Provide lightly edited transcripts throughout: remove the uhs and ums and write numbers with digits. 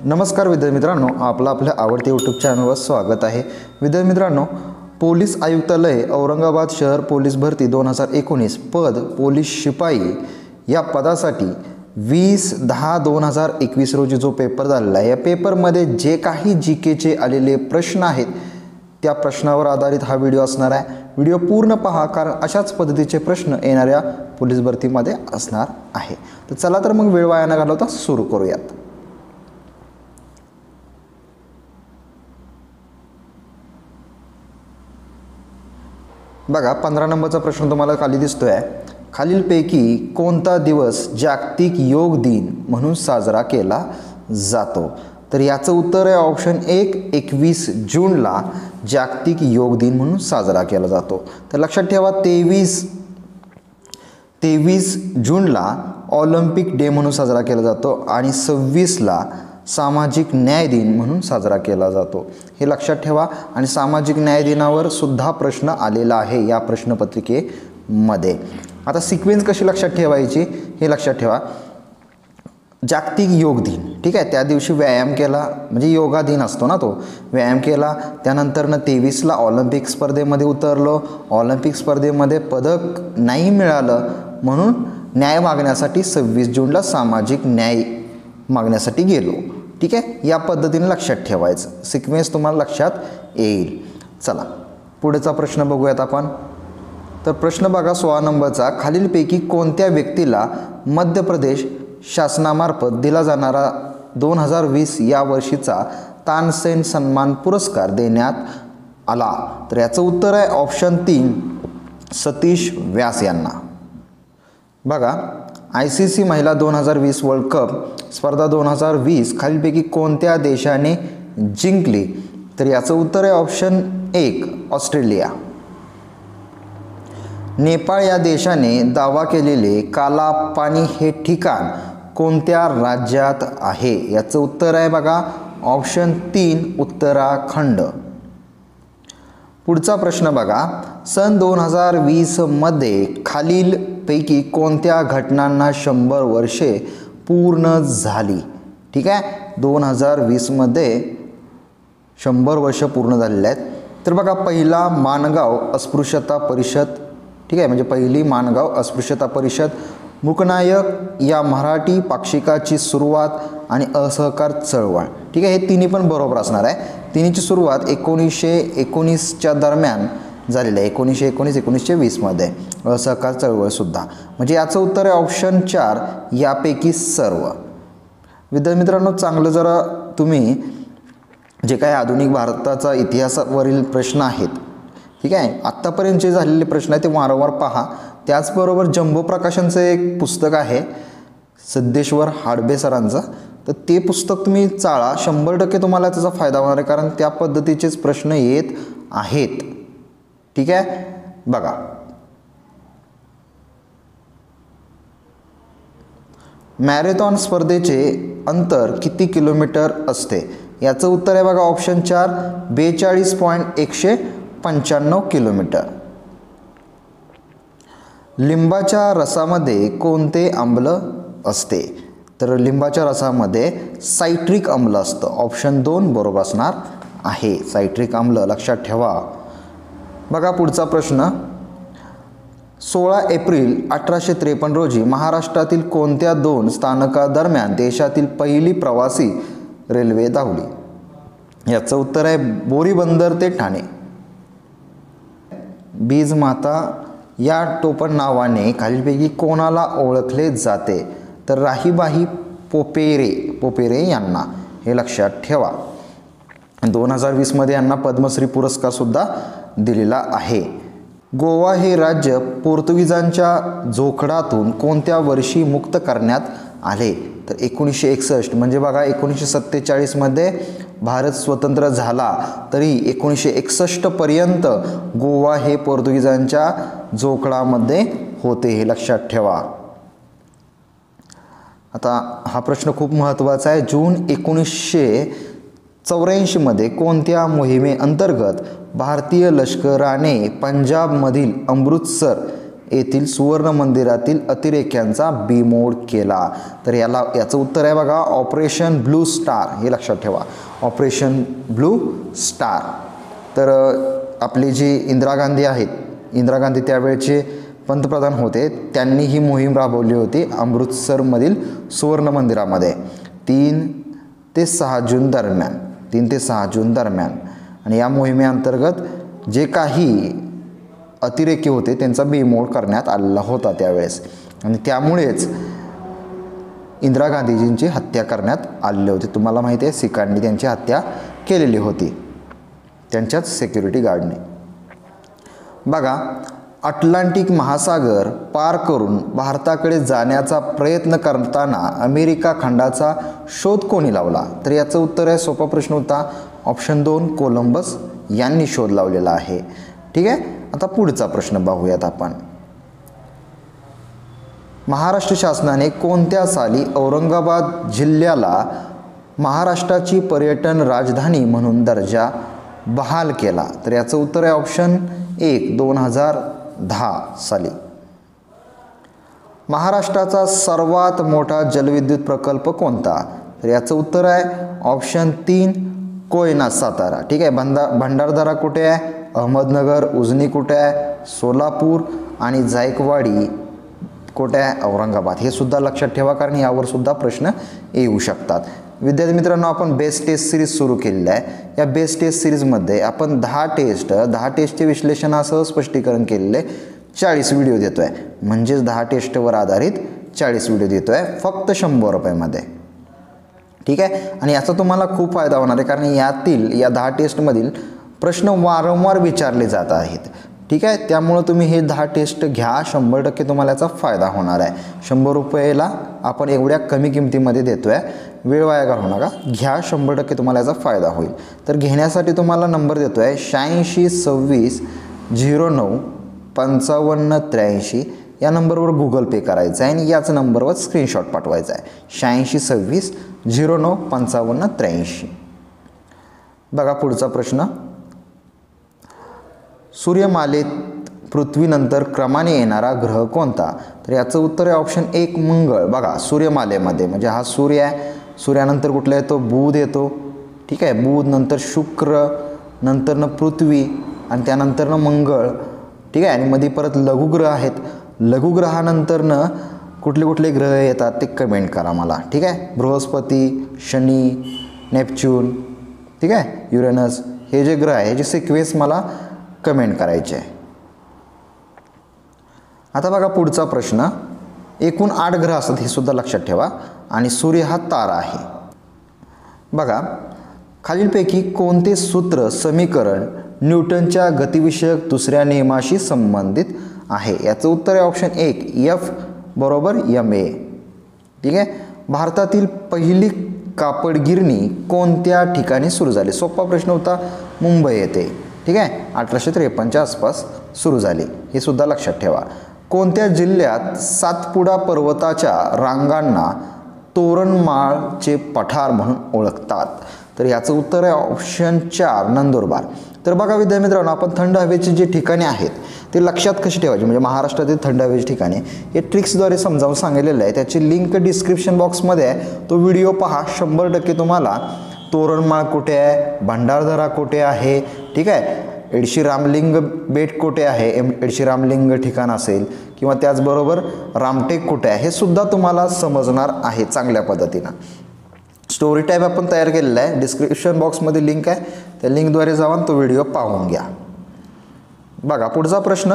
नमस्कार विद्यार्थी मित्रांनो, आपल्या आवडत्या यूट्यूब चॅनलवर स्वागत आहे। विद्यार्थी मित्रांनो, पोलीस आयुक्तालय औरंगाबाद शहर पोलीस भरती 2019 पद पोलीस शिपाई या पदासाठी 20/10/2021 रोजी जो पेपर झालेला आहे, या पेपरमध्ये जे काही जीकेचे आलेले प्रश्न आहेत त्या प्रश्नावर आधारित हा व्हिडिओ असणार आहे। व्हिडिओ पूर्ण पहा, कारण अशाच पद्धतीचे प्रश्न येणाऱ्या पोलीस भरतीमध्ये असणार आहे। तर चला तर मग वेळ वाया न घालवता सुरू करूयात। बघा, 15 नंबरचा प्रश्न तुम्हाला खाली दिसतोय। खालीलपैकी कोणता दिवस जागतिक योग दिन म्हणून साजरा केला जातो? तर याचं उत्तर आहे ऑप्शन 1, 21 जूनला जागतिक योग दिन म्हणून साजरा केला जातो। तर लक्षात ठेवा, 23 जूनला ऑलिम्पिक डे म्हणून साजरा केला जातो आणि 26ला सामाजिक न्याय दिन म्हणून साजरा केला जातो, हे लक्षात ठेवा। आणि सामाजिक न्याय दिनावर सुद्धा प्रश्न आलेला आहे या प्रश्नपत्रिकेमध्ये। आता सिक्वेन्स कशी लक्षात ठेवायची हे लक्षात ठेवा। जागतिक योग दिन, ठीक आहे, त्या दिवशी व्यायाम केला, म्हणजे योगा दिन असतो ना, तो व्यायाम केला। त्यानंतरनं 23ला ऑलिम्पिक स्पर्धेमध्ये उतरलो, ऑलिम्पिक स्पर्धेमध्ये पदक नाही मिळालं म्हणून न्याय मागण्यासाठी 26 जूनला सामाजिक न्याय मागण्यासाठी गेलो, ठीक आहे। या पद्धतीने लक्षात ठेवायचं, सिक्वेन्स तुम्हाला लक्षात येईल। चला पुढचा प्रश्न बघूयात आपण। तर प्रश्न बघा 16 नंबरचा, खालीलपैकी कोणत्या व्यक्तीला मध्य प्रदेश शासनामार्फत दिला जाणारा 2020 या वर्षीचा तानसेन सन्मान पुरस्कार देण्यात आला? तर याचं उत्तर आहे ऑप्शन 3, सतीश व्यास यांना। बघा, ICC महिला 2020 वर्ल्ड कप स्पर्धा 2020 खालीलपैकी कोणत्या देशाने जिंकली? तर याचं उत्तर आहे ऑप्शन 1, ऑस्ट्रेलिया। नेपाळ या देशाने दावा केलेले कालापानी हे ठिकाण कोणत्या राज्यात आहे? याचं उत्तर आहे बघा ऑप्शन 3, उत्तराखंड। पुढचा प्रश्न बघा, सन 2020 मध्ये खालीलपैकी कोणत्या घटनांना 100 वर्षे पूर्ण झाली? ठीक आहे, 2020 मध्ये 100 वर्ष पूर्ण झालेले आहेत। तर बघा, पहिला माणगाव अस्पृश्यता परिषद, ठीक आहे, म्हणजे पहिली माणगाव अस्पृश्यता परिषद, मूकनायक या मराठी पाक्षिकाची सुरुवात आणि असहकार चळवळ, ठीक आहे, हे तिन्ही पण बरोबर असणार आहे। तिन्हीची सुरुवात 1919च्या दरम्यान झालेलं आहे, 1919-1920 मध्ये असहकार चळवळ सुद्धा, म्हणजे याचं उत्तर आहे ऑप्शन 4, यापैकी सर्व। विद्यार्थी मित्रांनो, चांगलं जरा तुम्ही जे काही आधुनिक भारताचा इतिहासावरील प्रश्न आहेत, ठीक आहे, आत्तापर्यंत जे झालेले प्रश्न आहेत ते वारंवार पहा। त्याचबरोबर जंबो प्रकाशनचं एक पुस्तक आहे सिद्धेश्वर हाडबे सरांचं, तर ते पुस्तक तुम्ही चाळा, 100% तुम्हाला त्याचा फायदा होणार आहे, कारण त्या पद्धतीचेच प्रश्न येत आहेत, ठीक आहे। बघा, मॅरेथॉन स्पर्धेचे अंतर किती किलोमीटर असते? याचं उत्तर आहे बघा ऑप्शन 4, 42.195 किलोमीटर। लिंबाच्या रसामध्ये कोणते आम्ल असते? तर लिंबाच्या रसामध्ये सायट्रिक आम्ल असतं, ऑप्शन 2 बरोबर असणार आहे, सायट्रिक आम्ल, लक्षात ठेवा। बघा पुढचा प्रश्न, 16 एप्रिल 1853 रोजी महाराष्ट्रातील कोणत्या 2 स्थानकादरम्यान देशातील पहिली प्रवासी रेल्वे धावली? याचं उत्तर आहे बोरीबंदर ते ठाणे। बीजमाता या टोपण नावाने खालीलपैकी कोणाला ओळखले जाते? तर राहीबाई पोपेरे यांना, हे लक्षात ठेवा। 2020 मध्ये यांना पद्मश्री पुरस्कार सुद्धा दिलेला आहे। गोवा हे राज्य पोर्तुगीजांच्या जोखडातून कोणत्या वर्षी मुक्त करण्यात आले? तर 1961, म्हणजे बघा 1947 मध्ये भारत स्वतंत्र झाला, तरी 1961 पर्यंत गोवा हे पोर्तुगीजांच्या जोखडामध्ये होते, हे लक्षात ठेवा। आता हा प्रश्न खूप महत्त्वाचा आहे। जून 1984 मध्ये कोणत्या मोहिमेअंतर्गत भारतीय लष्कराने पंजाबमधील अमृतसर येथील सुवर्ण मंदिरातील अतिरेक्यांचा बीमोड केला? तर याचं उत्तर आहे बघा ऑपरेशन ब्लू स्टार, हे लक्षात ठेवा, ऑपरेशन ब्लू स्टार. तर आपली जी इंदिरा गांधी आहेत, इंदिरा गांधी त्यावेळचे पंतप्रधान होते, त्यांनी ही मोहीम राबवली होती अमृतसरमधील सुवर्ण मंदिरामध्ये 3 ते 6 जून दरम्यान, 3 ते 6 जून दरम्यान. आणि या मोहिमेअंतर्गत जे काही अतिरेकी होते त्यांचा बीमोड करण्यात आलेला होता त्यावेळेस, आणि त्यामुळेच इंदिरा गांधीजींची हत्या करण्यात आलेली होती. तुम्हाला माहिती आहे सिखांनी त्यांची हत्या केलेली होती, त्यांच्याच सिक्युरिटी गार्डने. बघा, अटलांटिक महासागर पार करून भारताकडे जाण्याचा प्रयत्न करताना अमेरिका खंडाचा शोध कोणी लावला? तर याचं उत्तर आहे, सोपा प्रश्न होता, ऑप्शन 2 कोलंबस यांनी शोध लावलेला आहे. ठीक आहे. आता पुढचा प्रश्न पाहूयात आपण. महाराष्ट्र शासनाने कोणत्या साली औरंगाबाद जिल्ह्याला महाराष्ट्राची पर्यटन राजधानी म्हणून दर्जा बहाल केला? तर याचं उत्तर आहे ऑप्शन 1 2010 साली. महाराष्ट्राचा सर्वात मोठा जलविद्युत प्रकल्प कोणता? तर याचं उत्तर आहे ऑप्शन 3 कोयना सातारा. ठीक आहे. भंडारदरा कुठे आहे? अहमदनगर. उजनी कुठे आहे? सोलापूर. आणि जायकवाडी कुठे आहे? औरंगाबाद. हे सुद्धा लक्षात ठेवा, कारण यावर सुद्धा प्रश्न येऊ शकतात. विद्यार्थी मित्रांनो, आपण बेस्ट टेस्ट सिरीज सुरू केलेली आहे. या बेस्ट टेस्ट सिरीजमध्ये आपण 10 टेस्टचे विश्लेषणासह स्पष्टीकरण केलेले 40 व्हिडिओ देतो आहे. म्हणजेच 10 टेस्टवर आधारित 40 व्हिडिओ देतो आहे फक्त 100 रुपयामध्ये. ठीक आहे. आणि याचा तुम्हाला खूप फायदा होणार आहे, कारण या 10 टेस्टमधील प्रश्न वारंवार विचारले जात आहेत. ठीक आहे. त्यामुळं तुम्ही हे 10 टेस्ट घ्या, 100% तुम्हाला याचा फायदा होणार आहे. 100 रुपयाला आपण एवढ्या कमी किमतीमध्ये देतो आहे, वेळ वाया घालवू नका, घ्या, 100% तुम्हाला याचा फायदा होईल. तर घेण्यासाठी तुम्हाला नंबर देतो आहे 86 26 09 55 83. या नंबरवर गुगल पे करायचं आहे आणि याच नंबरवर स्क्रीनशॉट पाठवायचा आहे 86 26 09 55 83. बघा पुढचा प्रश्न. सूर्यमालेत पृथ्वीनंतर क्रमाने येणारा ग्रह कोणता? तर याचं उत्तर आहे ऑप्शन 1 मंगळ. बघा, सूर्यमालेमध्ये म्हणजे हा सूर्य आहे, सूर्यानंतर कुठला येतो? बुध येतो. ठीक आहे. बुध, नंतर शुक्र, नंतरनं पृथ्वी आणि त्यानंतरनं मंगळ. ठीक आहे. आणि मध्ये परत लघुग्रह आहेत. लघुग्रहानंतरनं कुठले ग्रह येतात ते कमेंट करा मला. ठीक आहे. बृहस्पती, शनी, नेपच्यून, ठीक आहे, युरेनस, हे जे ग्रह आहे ह्याची सिक्वेन्स मला कमेंट करायचे आहे. आता बघा पुढचा प्रश्न. एकूण 8 ग्रह असतात हे सुद्धा लक्षात ठेवा, आणि सूर्य हा तारा आहे. बघा, खालीलपैकी कोणते सूत्र समीकरण न्यूटनच्या गतिविषयक दुसऱ्या नियमाशी संबंधित आहे? याचं उत्तर आहे ऑप्शन 1 F बरोबर ma. ठीक आहे. भारतातील पहिली कापड गिरणी कोणत्या ठिकाणी सुरू झाली? सोपा प्रश्न होता, मुंबई येथे. ठीक आहे. 1853च्या आसपास सुरू झाली, हे सुद्धा लक्षात ठेवा. कोणत्या जिल्ह्यात सातपुडा पर्वताच्या रांगांना तोरणमाळचे पठार म्हणून ओळखतात? तर याचं उत्तर आहे ऑप्शन 4 नंदुरबार. तर बघा विद्यार्थी मित्रांनो, आपण थंड हवेची जी ठिकाणे आहेत ते लक्षात कशी ठेवायची, म्हणजे महाराष्ट्रातील थंड हवेची ठिकाणे हे ट्रिक्सद्वारे समजावून सांगितलेलं आहे. त्याची लिंक डिस्क्रिप्शन बॉक्समध्ये आहे, तो व्हिडिओ पहा. 100% तुम्हाला तोरणमाळ कुठे आहे, भंडारदरा कुठे आहे, ठीक आहे, एडशी रामलिंग बेट कुठे आहे, एडशी रामलिंग ठिकाण असेल, किंवा त्याचबरोबर रामटेक कुठे आहे, हे सुद्धा तुम्हाला समजणार आहे चांगल्या पद्धतीनं. स्टोरी टाईप आपण तयार केलेला आहे, डिस्क्रिप्शन बॉक्समध्ये लिंक आहे, त्या लिंकद्वारे जाऊन तो व्हिडिओ पाहून घ्या. बघा पुढचा प्रश्न.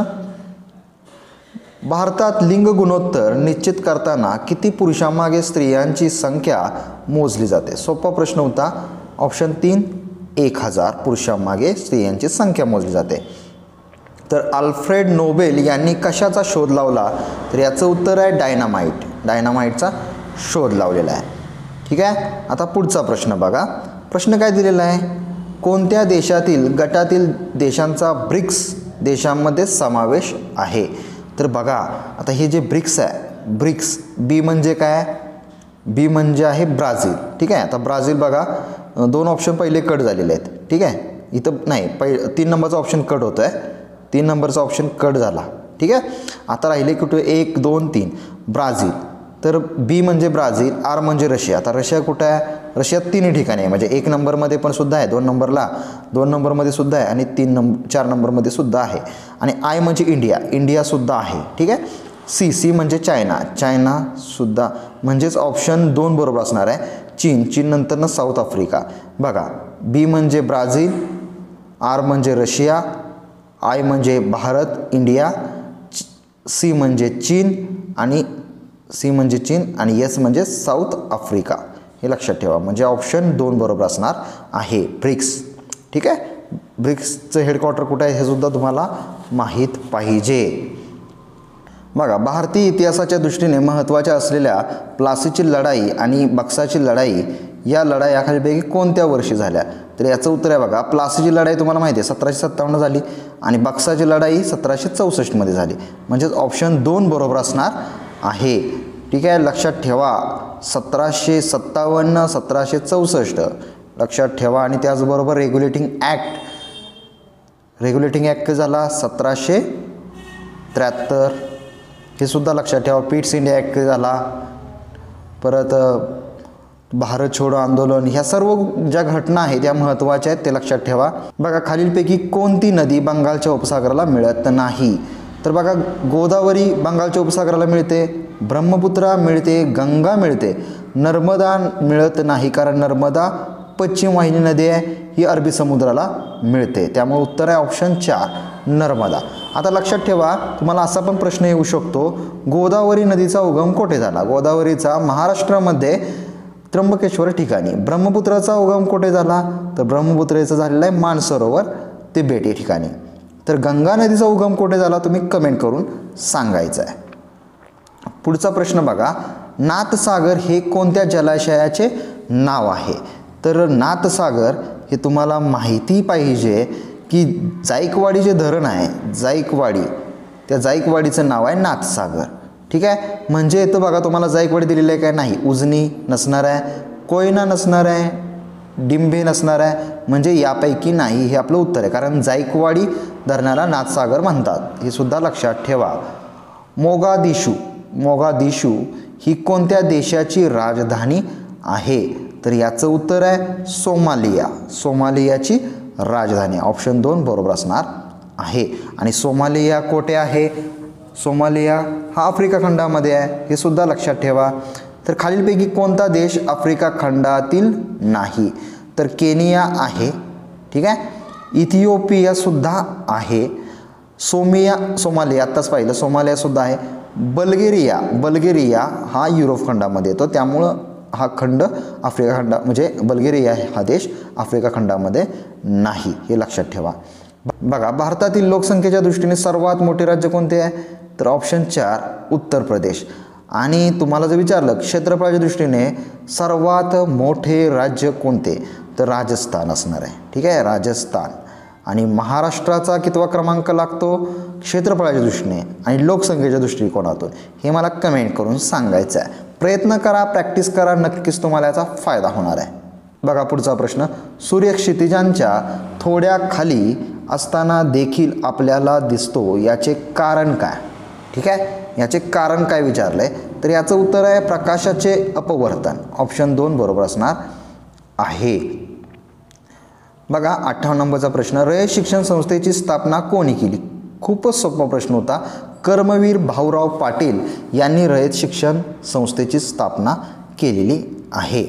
भारतात लिंग गुणोत्तर निश्चित करताना किती पुरुषांमागे स्त्रियांची संख्या मोजली जाते? सोपा प्रश्न होता. ऑप्शन 3 1000 पुरुषांमागे स्त्रियांची संख्या मोजली जाते. तर अल्फ्रेड नोबेल यांनी कशाचा शोध लावला? तर याचं उत्तर आहे डायनामाइट. डायनामाइटचा शोध लावलेला आहे. ठीक आहे. आता पुढचा प्रश्न बघा. प्रश्न काय दिलेला आहे? कोणत्या देशातील गटातील देशांचा ब्रिक्स देशांमध्ये समावेश आहे? तर बघा, आता हे जे ब्रिक्स आहे, ब्रिक्स, बी म्हणजे काय? बी म्हणजे आहे ब्राझील. ठीक आहे. आता ब्राझील बघा, 2 ऑप्शन पहिले कट झालेले आहेत. ठीक आहे. इथं नाही, 3 नंबरचा ऑप्शन कट होतो आहे, 3 नंबरचा ऑप्शन कट झाला. ठीक आहे. आता राहिले कुठे 1 2 3 ब्राझील. तर बी म्हणजे ब्राझील, आर म्हणजे रशिया. आता रशिया कुठं आहे? रशिया 3 ठिकाणी आहे, म्हणजे 1 नंबरमध्ये पण सुद्धा आहे, 2 नंबरला, 2 नंबरमध्ये सुद्धा आहे आणि 4 नंबरमध्ये सुद्धा आहे. आणि आय म्हणजे इंडिया, इंडिया सुद्धा आहे. ठीक आहे. सी म्हणजे चायना, चायना सुद्धा, म्हणजेच ऑप्शन 2 बरोबर असणार आहे. चीन नंतरनं साऊथ आफ्रिका. बघा, बी म्हणजे ब्राझील, आर म्हणजे रशिया, आय म्हणजे भारत इंडिया, सी म्हणजे चीन आणि एस म्हणजे साऊथ आफ्रिका. हे लक्षात ठेवा. म्हणजे ऑप्शन 2 बरोबर असणार आहे, ब्रिक्स. ठीक आहे. ब्रिक्सचं हेडक्वार्टर कुठं आहे हे सुद्धा तुम्हाला माहीत पाहिजे. बघा, भारतीय इतिहासाच्या दृष्टीने महत्त्वाच्या असलेल्या प्लासीची लढाई आणि बक्साची लढाई या लढाया खालीपैकी कोणत्या वर्षी झाल्या? तर याचं उत्तर आहे बघा, प्लासीची लढाई तुम्हाला माहिती आहे 1757 झाली आणि बक्साची लढाई 1764 झाली. म्हणजेच ऑप्शन 2 बरोबर असणार आहे. ठीक आहे. लक्षात ठेवा, 1757 1764 लक्षात ठेवा. आणि त्याचबरोबर रेग्युलेटिंग ॲक्ट झाला 1773, हे सुद्धा लक्षात ठेवा. पिट्स इंडिया ॲक्ट झाला, परत भारत छोडो आंदोलन, ह्या सर्व ज्या घटना आहेत त्या महत्त्वाच्या आहेत, ते लक्षात ठेवा. बघा, खालीलपैकी कोणती नदी बंगालच्या उपसागराला मिळत नाही? तर बघा, गोदावरी बंगालच्या उपसागराला मिळते, ब्रह्मपुत्रा मिळते, गंगा मिळते, नर्मदा मिळत नाही, कारण नर्मदा पश्चिम वाहिनी नदी आहे, ही अरबी समुद्राला मिळते. त्यामुळे उत्तर आहे ऑप्शन 4 नर्मदा. आता लक्षात ठेवा, तुम्हाला असा पण प्रश्न येऊ शकतो, गोदावरी नदीचा उगम कुठे झाला? गोदावरीचा महाराष्ट्रामध्ये त्र्यंबकेश्वर ठिकाणी. ब्रह्मपुत्राचा उगम कुठे झाला? तर ब्रह्मपुत्रेचा झालेला आहे मानसरोवर तिबेट या ठिकाणी. तर गंगा नदीचा उगम कुठे झाला तुम्ही कमेंट करून सांगायचं आहे. पुढचा प्रश्न बघा, नाथसागर हे कोणत्या जलाशयाचे नाव आहे? तर नाथसागर हे तुम्हाला माहिती पाहिजे की जायकवाडी जे धरण आहे, जायकवाडी, त्या जायकवाडीचं नाव आहे नाथसागर. ठीक आहे. म्हणजे इथं बघा, तुम्हाला जायकवाडी दिलेलं आहे काय? नाही. उजनी नसणार आहे, कोयना नसणार आहे, डिंभे नसणार आहे, म्हणजे यापैकी नाही हे आपलं उत्तर आहे. कारण जायकवाडी धरणाला नाथसागर म्हणतात, हे सुद्धा लक्षात ठेवा. मोगादिशू ही कोणत्या देशाची राजधानी आहे? तर याचं उत्तर आहे सोमालियाची राजधानी. ऑप्शन 2 बरोबर असणार आहे. आणि सोमालिया कोठे आहे? सोमालिया हा आफ्रिका खंडामध्ये आहे, हे सुद्धा लक्षात ठेवा. तर खालीलपैकी कोणता देश आफ्रिका खंडातील नाही? तर केनिया आहे. ठीक आहे. इथिओपिया सुद्धा आहे. सोमालिया आत्ताच पाहिलं, सोमालिया सुद्धा आहे. बल्गेरिया हा युरोप खंडामध्ये येतो, त्यामुळं हा खंड आफ्रिका खंड, म्हणजे बल्गेरिया हा देश आफ्रिका खंडामध्ये नाही, हे लक्षात ठेवा. बघा, भारतातील लोकसंख्येच्या दृष्टीने सर्वात मोठे राज्य कोणते आहे? तर ऑप्शन 4 उत्तर प्रदेश. आणि तुम्हाला जर विचारलं क्षेत्रफळाच्या दृष्टीने सर्वात मोठे राज्य कोणते? तर राजस्थान असणार आहे. ठीक आहे, राजस्थान. आणि महाराष्ट्राचा कितवा क्रमांक लागतो क्षेत्रफळाच्या दृष्टीने आणि लोकसंख्येच्या दृष्टिकोनातून? हे मला कमेंट करून सांगायचं आहे. प्रयत्न करा, प्रॅक्टिस करा, नक्कीच तुम्हाला याचा फायदा होणार आहे. बघा, पुढचा प्रश्न, सूर्य क्षितिजांच्या थोड्या खाली असताना देखील आपल्याला दिसतो, याचे कारण काय? ठीक आहे, याचे कारण काय विचारलंय? तर याचं उत्तर आहे प्रकाशाचे अपवर्तन. ऑप्शन 2 बरोबर असणार आहे. बघा, 58 नंबरचा प्रश्न, रयत शिक्षण संस्थेची स्थापना कोणी केली? खूपच सोपा प्रश्न होता. कर्मवीर भाऊराव पाटील यांनी रयत शिक्षण संस्थेची स्थापना केलेली आहे.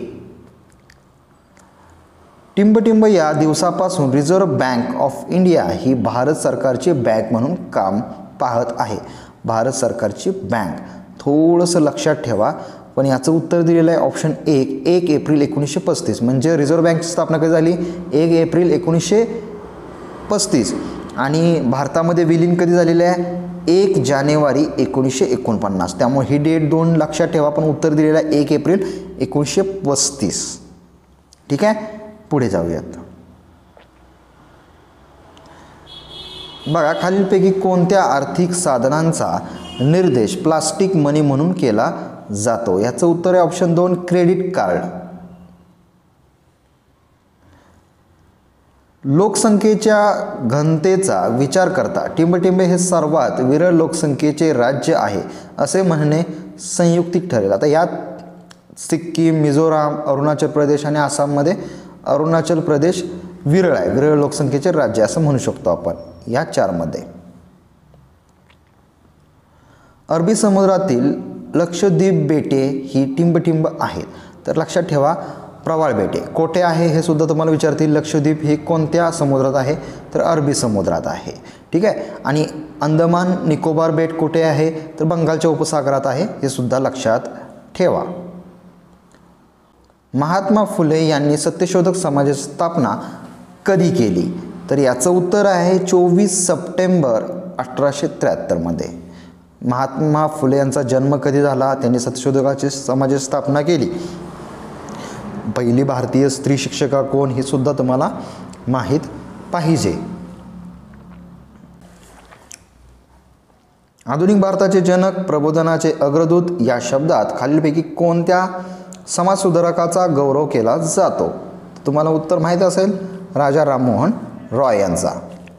टिंबटिंब या दिवसापासून रिझर्व्ह बँक ऑफ इंडिया ही भारत सरकारची बँक म्हणून काम पाहत आहे. भारत सरकारची बँक, थोडंसं लक्षात ठेवा. पण याचं उत्तर दिलेलं आहे ऑप्शन 1 एप्रिल 1935. म्हणजे रिझर्व्ह बँकची स्थापना कधी झाली? 1 एप्रिल 1935. आणि भारतामध्ये विलीन कधी झालेलं आहे? 1 जानेवारी 1949. त्यामुळे ही डेट 2 लक्षात ठेवा. पण उत्तर दिलेलं आहे 1 एप्रिल 1935. ठीक आहे, पुढे जाऊयात. बघा, खालीलपैकी कोणत्या आर्थिक साधनांचा निर्देश प्लास्टिक मनी म्हणून केला जातो? याचं उत्तर आहे ऑप्शन 2 क्रेडिट कार्ड. लोकसंख्येच्या घनतेचा विचार करता टिंबटिंबे हे सर्वात विरळ लोकसंख्येचे राज्य आहे असे म्हणणे संयुक्तिक ठरेल. आता यात सिक्कीम, मिझोराम, अरुणाचल प्रदेश आणि आसाममध्ये अरुणाचल प्रदेश विरळ आहे, विरळ लोकसंख्येचे राज्य असं म्हणू शकतो आपण या चारमध्ये. अरबी समुद्रातील लक्षद्वीप बेटे ही टिंबटिंब आहेत. तर लक्षात ठेवा प्रवाळ बेटे कोठे आहे हे सुद्धा तुम्हाला विचारतील. लक्षद्वीप हे कोणत्या समुद्रात आहे तर अरबी समुद्रात आहे. ठीक आहे. आणि अंदमान निकोबार बेट कुठे आहे तर बंगालच्या उपसागरात आहे, हे सुद्धा लक्षात ठेवा. महात्मा फुले यांनी सत्यशोधक समाजाची स्थापना कधी केली तर याचं उत्तर आहे 24 सप्टेंबर 1873 मध्ये. महात्मा फुले यांचा जन्म कधी झाला, त्यांनी सत्यशोधकाची समाजाची स्थापना केली. पहिली भारतीय स्त्री शिक्षिका कोण हे सुद्धा तुम्हाला माहीत पाहिजे. आधुनिक भारताचे जनक, प्रबोधनाचे अग्रदूत या शब्दात खालीलपैकी कोणत्या समाजसुधारकाचा गौरव केला जातो. तुम्हाला उत्तर माहीत असेल राजा राममोहन रॉय यांचा.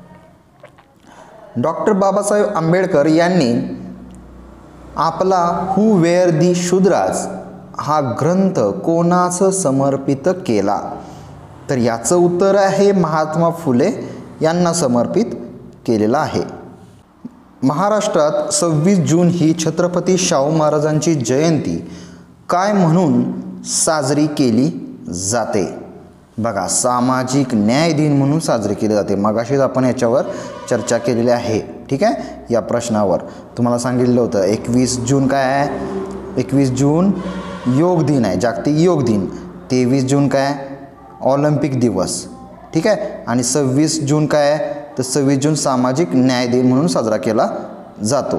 डॉक्टर बाबासाहेब आंबेडकर यांनी आपला हू वेअर दी शूद्राज हा ग्रंथ कोणास समर्पित केला तर याचं उत्तर आहे महात्मा फुले यांना समर्पित केलेला आहे. महाराष्ट्रात 26 जून ही छत्रपती शाहू महाराजांची जयंती काय म्हणून साजरी केली जाते. बघा सामाजिक न्याय दिन म्हणून साजरी केली जाते. मगाशीच आपण याच्यावर चर्चा केलेली आहे. ठीक आहे. या प्रश्नावर तुम्हाला सांगितलं होतं 21 जून काय आहे, 21 जून योग दिन आहे, जागतिक योग दिन. 23 जून काय ऑलिम्पिक दिवस. ठीक आहे. आणि 26 जून काय आहे तर 26 जून सामाजिक न्याय दिन म्हणून साजरा केला जातो.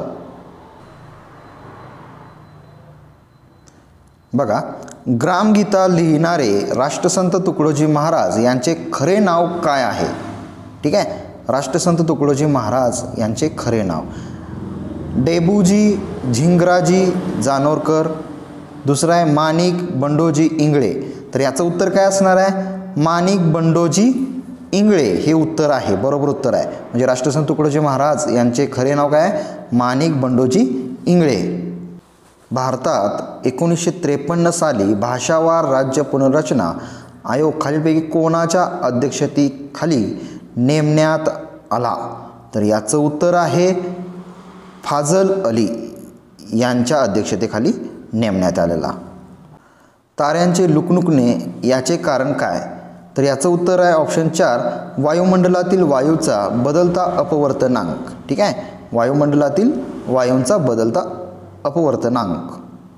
बघा ग्रामगीता लिहिणारे राष्ट्रसंत तुकडोजी महाराज यांचे खरे नाव काय आहे. ठीक आहे. राष्ट्रसंत तुकडोजी महाराज यांचे खरे नाव डेबूजी झिंगराजी जानोरकर. दुसरा आहे माणिक बंडोजी इंगळे. तर याचं उत्तर काय असणार आहे माणिक बंडोजी इंगळे हे उत्तर आहे, बरोबर उत्तर आहे. म्हणजे राष्ट्रसंत तुकडोजी महाराज यांचे खरे नाव काय माणिक बंडोजी इंगळे. भारतात 1953 साली भाषावार राज्य पुनर्रचना आयोग खालीलपैकी कोणाच्या अध्यक्षतेखाली नेमण्यात आला तर याचं उत्तर आहे फाजल अली यांच्या अध्यक्षतेखाली नेमण्यात आलेला. ताऱ्यांचे लुकलुकणे याचे कारण काय तर याचं उत्तर आहे ऑप्शन 4 वायुमंडलातील वायूचा बदलता अपवर्तनांक. ठीक आहे. वायुमंडलातील वायूंचा बदलता अपवर्तनांक.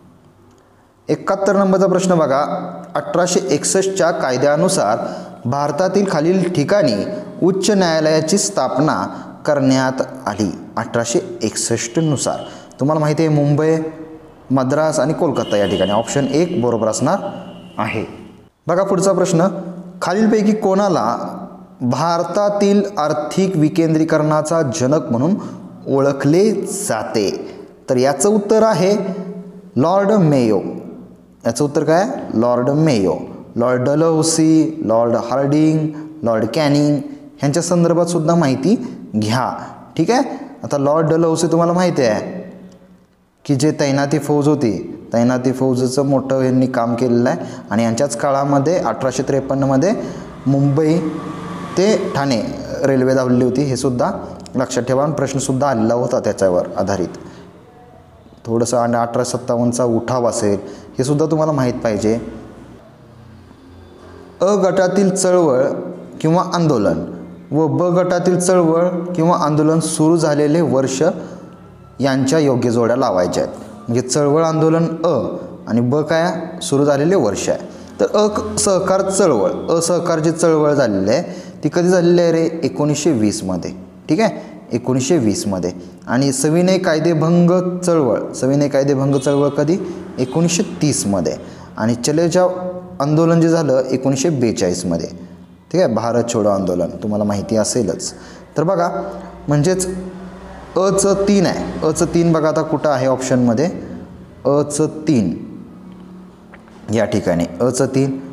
71 नंबरचा प्रश्न बघा. 1861च्या कायद्यानुसार भारतातील खालील ठिकाणी उच्च न्यायालयाची स्थापना करण्यात आली. 1861 नुसार तुम्हाला माहिती आहे मुंबई, मद्रास आणि कोलकाता या ठिकाणी. ऑप्शन 1 बरोबर असणार आहे. बघा पुढचा प्रश्न. खालीलपैकी कोणाला भारतातील आर्थिक विकेंद्रीकरणाचा जनक म्हणून ओळखले जाते तर याचं उत्तर आहे लॉर्ड मेयो. याचं उत्तर काय Lord Mayo. Lord Dalhousie, Lord Hardinge, Lord Canning ह्यांच्या संदर्भात सुद्धा माहिती घ्या. ठीक आहे. आता लॉर्ड डलहौसी तुम्हाला माहिती आहे की जे तैनाती फौज होती, तैनाती फौजेचं मोठं यांनी काम केलेलं आहे आणि यांच्याच काळामध्ये 1853मध्ये मुंबई ते ठाणे रेल्वे धावलेली होती. हे सुद्धा लक्षात ठेवा. प्रश्नसुद्धा आलेला होता त्याच्यावर आधारित. थोडंसं आणि 1857चा उठाव असेल हे सुद्धा तुम्हाला माहीत पाहिजे. अ गटातील चळवळ किंवा आंदोलन व ब गटातील चळवळ किंवा आंदोलन सुरू झालेले वर्ष यांच्या योग्य जोड्या लावायच्या आहेत. म्हणजे चळवळ आंदोलन अ आणि ब काय सुरू झालेले वर्ष आहे. तर असहकार चळवळ, असहकार जी चळवळ झालेली आहे ती कधी झालेली आहे रे 1920मध्ये. ठीक आहे. 1920मध्ये. आणि सविनय कायदेभंग चळवळ, सविनय कायदेभंग चळवळ कधी 1930मध्ये. आणि चले जाव आंदोलन जे झालं 1942मध्ये. ठीक आहे. भारत छोडो आंदोलन तुम्हाला माहिती असेलच. तर बघा म्हणजेच अचं 3 आहे. अचं 3 बघा आता कुठं आहे ऑप्शनमध्ये अचं 3 या ठिकाणी. अचं 3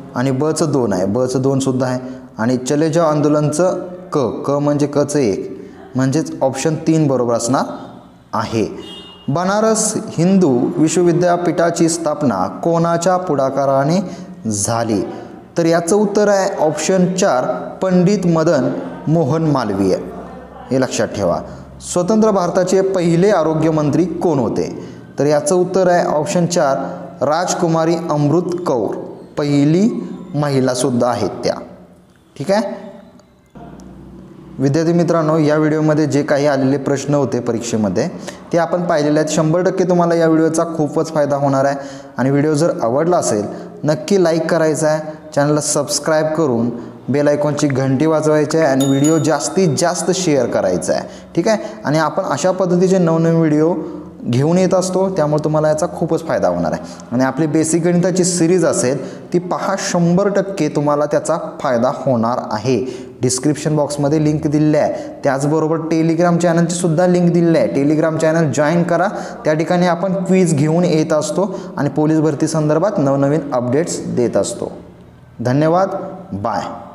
आणि बचं 2 आहे, बचं 2 सुद्धा आहे. आणि चले जाओ आंदोलनचं क म्हणजे कचं 1, म्हणजेच ऑप्शन 3 बरोबर असणार आहे. बनारस हिंदू विश्वविद्यापीठाची स्थापना कोणाच्या पुढाकाराने झाली? तर याचं उत्तर आहे ऑप्शन 4 पंडित मदन मोहन मालवीय. हे लक्षात ठेवा. स्वतंत्र भारताचे पहिले आरोग्यमंत्री कोण होते? तर याचं उत्तर आहे ऑप्शन 4 राजकुमारी अमृत कौर. पहिली महिलासुद्धा आहेत त्या. ठीक आहे विद्यार्थी मित्रांनो, या व्हिडिओमध्ये जे काही आलेले प्रश्न होते परीक्षेमध्ये ते आपण पाहिलेले आहेत. 100% तुम्हाला या व्हिडिओचा खूपच फायदा होणार आहे. आणि व्हिडिओ जर आवडला असेल नक्की लाईक करायचा आहे, चॅनलला सबस्क्राईब करून बेल आयकॉनची घंटी वाजवायची आहे आणि व्हिडिओ जास्तीत जास्त शेअर करायचा आहे. ठीक आहे. आणि आपण अशा पद्धतीचे नवनवीन व्हिडिओ घेऊन येत असतो, त्यामुळे तुम्हाला याचा खूपच फायदा होणार आहे. आणि आपली बेसिक गणिताची सिरीज असेल ती पहा, 100% तुम्हाला त्याचा फायदा होणार आहे. डिस्क्रिप्शन बॉक्समध्ये लिंक दिलेली आहे. त्याचबरोबर टेलिग्राम चॅनलची सुद्धा लिंक दिलेली आहे. टेलिग्राम चॅनल जॉईन करा. त्या ठिकाणी आपण क्विज घेऊन येत असतो आणि पोलीस भरती संदर्भात नवनवीन अपडेट्स देत असतो. धन्यवाद. बाय.